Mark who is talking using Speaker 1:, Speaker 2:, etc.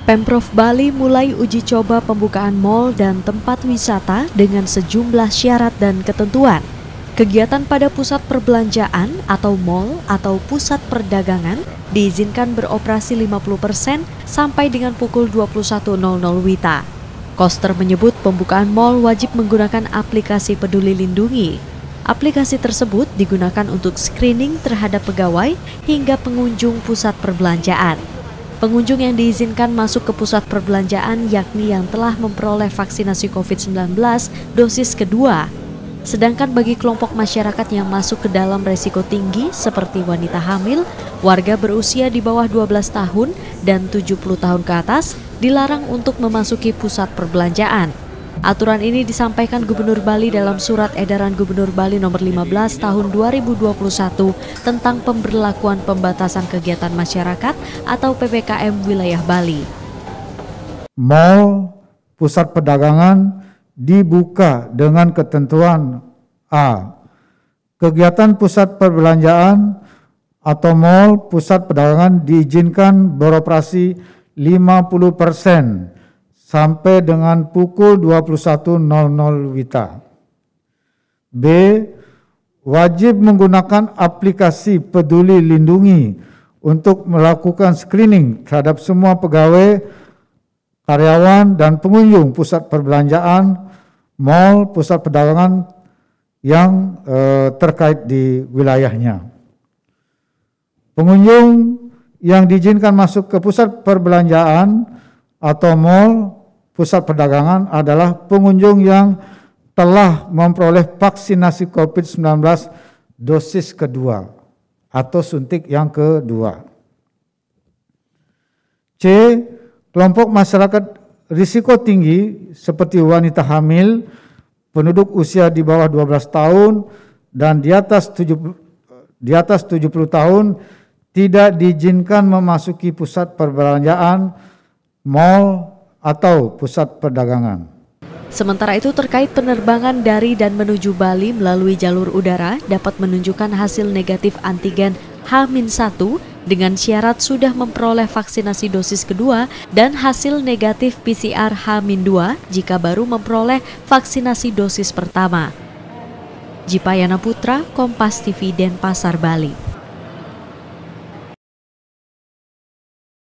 Speaker 1: Pemprov Bali mulai uji coba pembukaan mal dan tempat wisata dengan sejumlah syarat dan ketentuan. Kegiatan pada pusat perbelanjaan atau mal atau pusat perdagangan diizinkan beroperasi 50% sampai dengan pukul 21.00 WITA. Koster menyebut pembukaan mal wajib menggunakan aplikasi Peduli Lindungi. Aplikasi tersebut digunakan untuk screening terhadap pegawai hingga pengunjung pusat perbelanjaan. Pengunjung yang diizinkan masuk ke pusat perbelanjaan yakni yang telah memperoleh vaksinasi COVID-19 dosis kedua. Sedangkan bagi kelompok masyarakat yang masuk ke dalam resiko tinggi seperti wanita hamil, warga berusia di bawah 12 tahun dan 70 tahun ke atas dilarang untuk memasuki pusat perbelanjaan. Aturan ini disampaikan Gubernur Bali dalam Surat Edaran Gubernur Bali Nomor 15 Tahun 2021 tentang pemberlakuan pembatasan kegiatan masyarakat atau PPKM wilayah Bali.
Speaker 2: Mal, pusat perdagangan dibuka dengan ketentuan A. Kegiatan pusat perbelanjaan atau mal, pusat perdagangan diizinkan beroperasi 50% sampai dengan pukul 21.00 WITA. B. Wajib menggunakan aplikasi Peduli Lindungi untuk melakukan screening terhadap semua pegawai, karyawan, dan pengunjung pusat perbelanjaan, mal, pusat perdagangan yang terkait di wilayahnya. Pengunjung yang diizinkan masuk ke pusat perbelanjaan atau mal, pusat perdagangan adalah pengunjung yang telah memperoleh vaksinasi COVID-19 dosis kedua atau suntik yang kedua. C. Kelompok masyarakat risiko tinggi seperti wanita hamil, penduduk usia di bawah 12 tahun, dan di atas 70 tahun tidak diizinkan memasuki pusat perbelanjaan, mal, atau pusat perdagangan.
Speaker 1: Sementara itu terkait penerbangan dari dan menuju Bali melalui jalur udara dapat menunjukkan hasil negatif antigen H-1 dengan syarat sudah memperoleh vaksinasi dosis kedua dan hasil negatif PCR H-2 jika baru memperoleh vaksinasi dosis pertama. Jipayana Putra, Kompas TV, Denpasar, Bali.